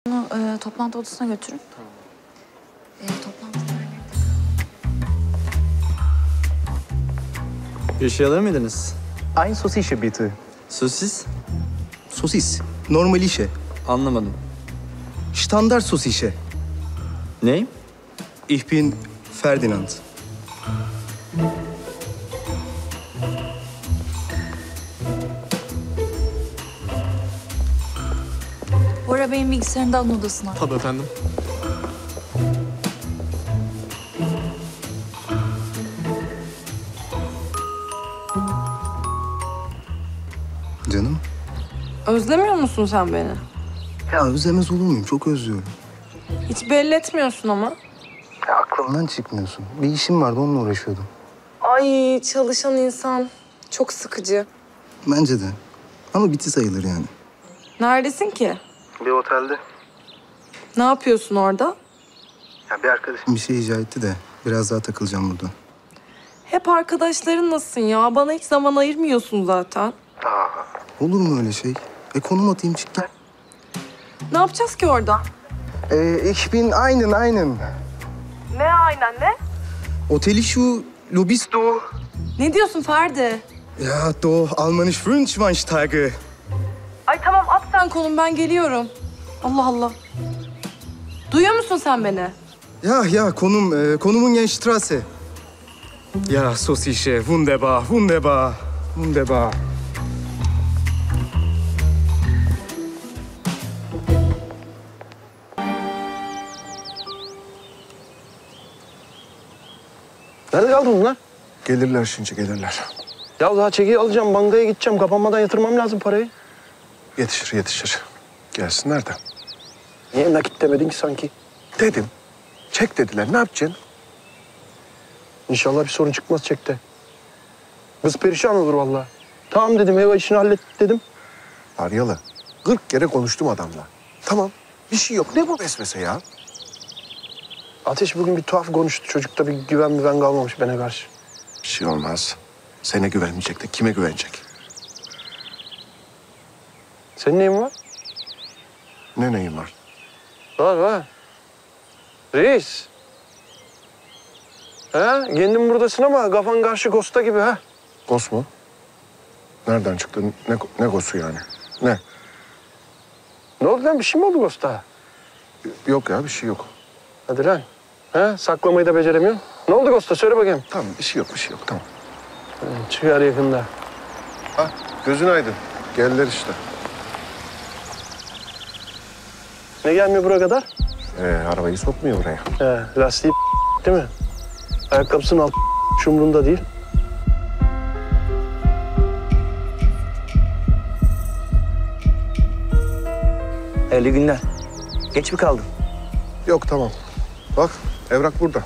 Bunu toplantı odasına götürün. Tamam. Toplantı Bir şey alır mıydınız? Ein Sossische bitte. Sosis? Sosis. Normalische. Anlamadım. Standart Sossische. Ne? Ich bin Ferdinand. Bora Bey'in bilgisayarını da alın odasına. Tabii efendim. Canım. Özlemiyor musun sen beni? Ya özlemez olur muyum? Çok özlüyorum. Hiç belli etmiyorsun ama. Ya aklımdan çıkmıyorsun. Bir işim vardı, onunla uğraşıyordum. Ay çalışan insan. Çok sıkıcı. Bence de. Ama bitti sayılır yani. Neredesin ki? Bir otelde. Ne yapıyorsun orada? Ya bir arkadaşım bir şey icat etti de biraz daha takılacağım burada. Hep arkadaşların nasılsın ya? Bana hiç zaman ayırmıyorsun zaten. Olur mu öyle şey? Konum atayım, çık gel. Ne yapacağız ki orada? Ich bin aynen. Ne aynen ne? Oteli şu, Lobis du. Ne diyorsun Ferdi? Ja, do Almanisch Wünschweinsteiger. Ay tamam at sen konum ben geliyorum. Allah Allah. Duyuyor musun sen beni? Ja, konumun Genstrasse. Ja, Sossische, wunderbar. Nerede kaldın bunlar? Gelirler şimdi, gelirler. Ya daha çekiyi alacağım, bankaya gideceğim. Kapanmadan yatırmam lazım parayı. Yetişir. Gelsinler de. Niye nakit demedin ki sanki? Dedim. Çek dediler. Ne yapacaksın? İnşallah bir sorun çıkmaz çekte. Kız perişan olur vallahi. Tamam dedim, ev işini hallettik dedim. Faryalı. 40 kere konuştum adamla. Tamam. Bir şey yok. Ne bu vesvese ya? Ateş bugün bir tuhaf konuştu. Çocukta bir güven kalmamış bana karşı. Bir şey olmaz. Sana güvenmeyecek de kime güvenecek? Senin neyin var? Ne neyin var? Var. Reis. Ha? Kendin buradasın ama kafan karşı Kosta gibi ha. Gos mu? Nereden çıktı? Ne gosu yani? Ne? Ne oldu lan? Bir şey mi oldu Kosta? Yok ya, bir şey yok. Hadi lan. Ha? Saklamayı da beceremiyorsun. Ne oldu Kosta? Söyle bakayım. Tamam, bir şey yok. Tamam. Çıkar yakında. Ha, gözün aydın. Geldiler işte. Ne gelmiyor buraya kadar? Arabayı sokmuyor oraya. Lastiği değil mi? Ayakkabısının alt umrunda değil. Hayırlı günler. Geç mi kaldın? Yok, tamam. Bak, evrak burada.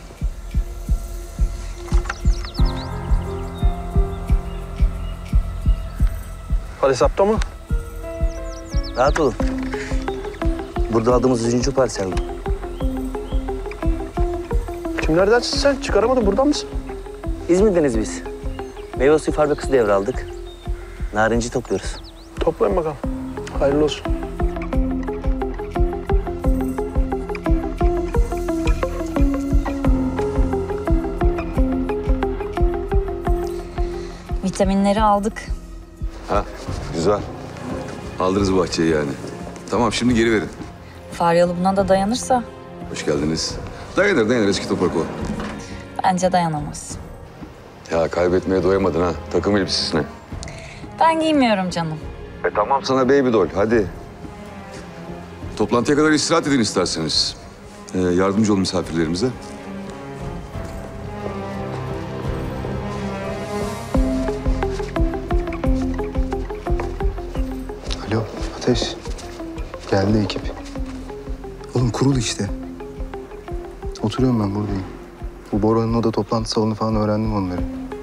Hesapta mı? Rahat olun. Burada aldığımız 3. parsel bu. Kimlerdensin sen? Çıkaramadın. Buradan mısın? İzmir'deniz biz. Meyve suyu fabrikası devraldık. Narinci topluyoruz. Toplayın bakalım. Hayırlı olsun. Vitaminleri aldık. Ha, güzel. Aldınız bu bahçeyi yani. Tamam, şimdi geri verin. Faryalı buna da dayanırsa Hoş geldiniz. Dayanır eski toprak o. bence dayanamaz. Ya kaybetmeye doyamadın ha, takım elbisesine. Ben giymiyorum canım. Tamam sana baby doll, hadi. Toplantıya kadar istirahat edin isterseniz. Yardımcı olun misafirlerimize. Alo, Ateş. Geldi ekip. Oğlum kurul işte. Oturuyorum ben buradayım. Bu Bora'nın oda toplantı salonu falan öğrendim onları.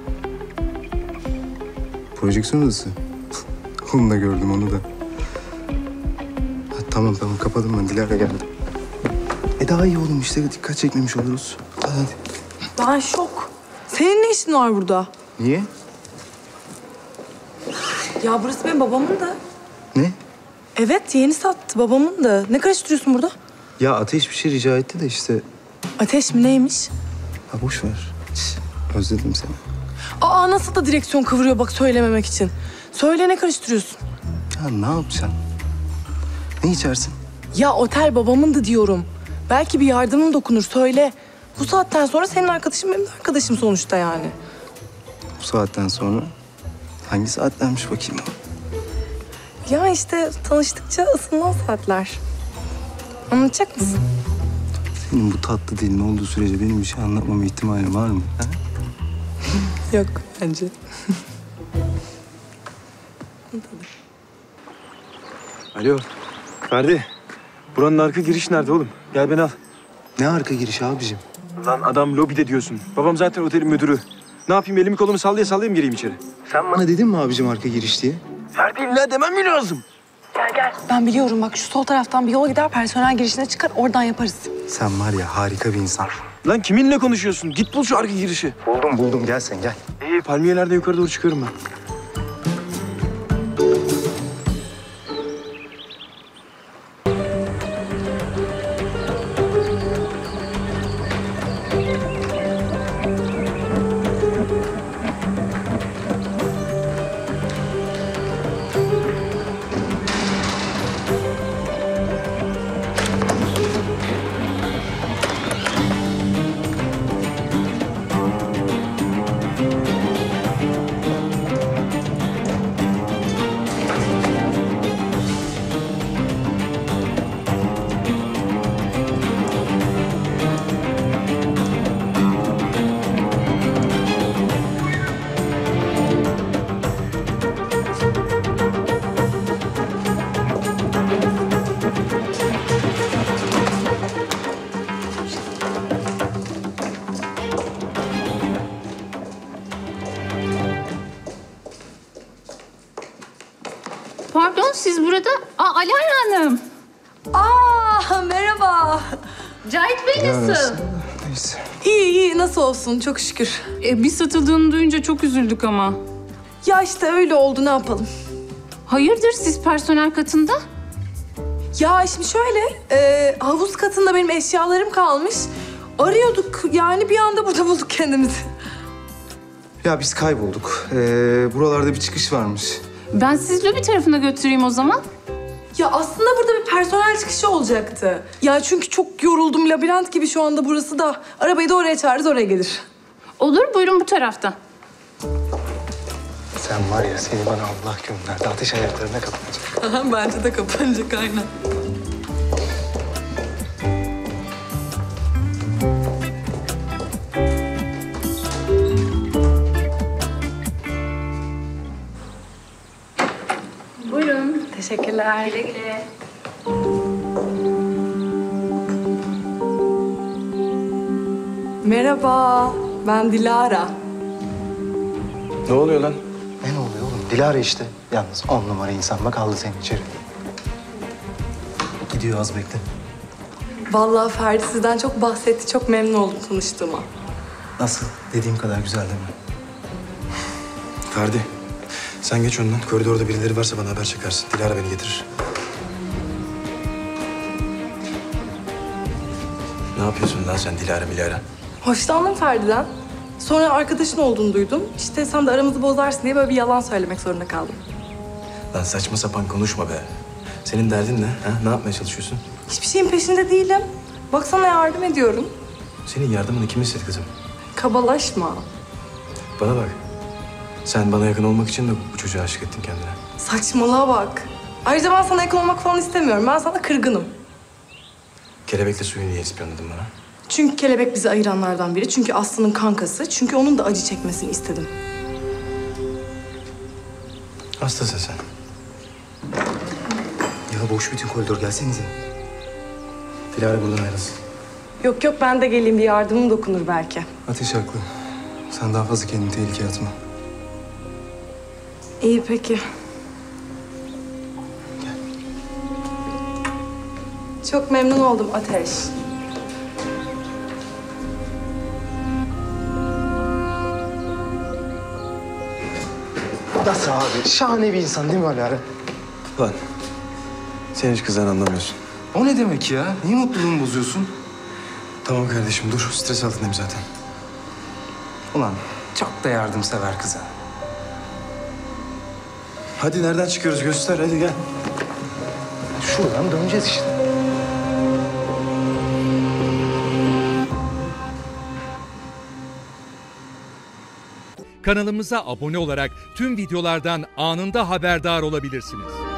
Projeksiyon odası. Onu da gördüm, onu da. Ha, tamam kapadım ben. Dilara geldi. Daha iyi oğlum işte, dikkat çekmemiş oluruz. Hadi. Ben şok. Senin ne işin var burada? Niye? Ya burası benim babamın da. Ne? Evet, yeni sattı babamın da. Ne karıştırıyorsun burada? Ya Ateş bir şey rica etti de işte. Ateş mi neymiş? Ha boş ver. Özledim seni. Aa nasıl da direksiyon kıvırıyor bak söylememek için. Söyle ne karıştırıyorsun? Ya ne yapacaksın? Ne içersin? Ya otel babamın da diyorum. Belki bir yardımım dokunur söyle. Bu saatten sonra senin arkadaşın benim de arkadaşım sonuçta yani. Bu saatten sonra hangi saatlermiş bakayım? Ya işte tanıştıkça ısınan saatler. Anlatacak mısın? Senin bu tatlı dilin olduğu sürece benim bir şey anlatmama ihtimali var mı? Ha? Yok bence. Alo. Ferdi. Buranın arka giriş nerede oğlum? Gel beni al. Ne arka giriş abicim? Lan adam lobide diyorsun. Babam zaten otelin müdürü. Ne yapayım elimi kolumu sallaya sallaya mı gireyim içeri? Sen bana dedin mi abicim arka giriş diye? Ferdi illa demem mi lazım? Ben biliyorum bak şu sol taraftan bir yol gider personel girişine çıkar oradan yaparız. Sen var ya harika bir insan. Lan kiminle konuşuyorsun? Git bul şu arka girişi. Buldum gel sen gel. İyi palmiyelerden yukarı doğru çıkıyorum ben. Pardon siz burada... Alara Hanım. Merhaba. Cahit Bey nasıl? Neyse. İyi nasıl olsun çok şükür. Biz satıldığını duyunca çok üzüldük ama. Ya işte öyle oldu ne yapalım. Hayırdır siz personel katında? Ya şimdi şöyle havuz katında benim eşyalarım kalmış. Arıyorduk yani bir anda burada bulduk kendimizi. Ya biz kaybolduk. Buralarda bir çıkış varmış. Ben sizi lobi tarafına götüreyim o zaman. Ya aslında burada bir personel çıkışı olacaktı. Ya çünkü çok yoruldum labirent gibi şu anda burası da. Arabayı da oraya çağırırız oraya gelir. Olur buyurun bu tarafta. Sen var ya seni bana Allah gönderdi. Ateş ayaklarına kapanacak. Bence de kapanacak aynen. Buyurun. Teşekkürler. Güle güle. Merhaba, ben Dilara. Ne oluyor lan? Ne oluyor oğlum? Dilara işte. Yalnız 10 numara insan bak aldı seni içeri. Gidiyor az bekle. Vallahi Ferdi sizden çok bahsetti, çok memnun oldum tanıştığıma. Nasıl? Dediğim kadar güzel değil mi? Ferdi. Sen geç önden. Koridorda birileri varsa bana haber çekersin. Dilara beni getirir. Ne yapıyorsun lan sen Dilara? Hoşlandım Ferdi'den. Sonra arkadaşın olduğunu duydum. İşte sen de aramızı bozarsın diye böyle bir yalan söylemek zorunda kaldım. Lan saçma sapan konuşma be. Senin derdin ne? Ha? Ne yapmaya çalışıyorsun? Hiçbir şeyin peşinde değilim. Baksana yardım ediyorum. Senin yardımını kim istedi kızım? Kabalaşma. Bana bak. Sen bana yakın olmak için de bu çocuğa aşık ettin kendine. Saçmalığa bak. Ayrıca ben sana yakın olmak falan istemiyorum. Ben sana kırgınım. Kelebekle suyu niye ispiyonladın bana? Çünkü kelebek bizi ayıranlardan biri. Çünkü Aslı'nın kankası. Çünkü onun da acı çekmesini istedim. Hastasın sen. Ya boş bütün koridor gelsenize. Dilara buradan ayrılsın. Yok ben de geleyim bir yardımım dokunur belki. Ateş haklı. Sen daha fazla kendini tehlikeye atma. İyi peki. Çok memnun oldum Ateş. Nasıl abi? Şahane bir insan değil mi Alara? Lan Sen hiç kızdan anlamıyorsun. O ne demek ya? Niye mutluluğumu bozuyorsun? Tamam kardeşim dur. Stres altındayım zaten. Ulan çok da yardımsever kıza. Hadi nereden çıkıyoruz göster hadi gel. Şuradan döneceğiz işte. Kanalımıza abone olarak tüm videolardan anında haberdar olabilirsiniz.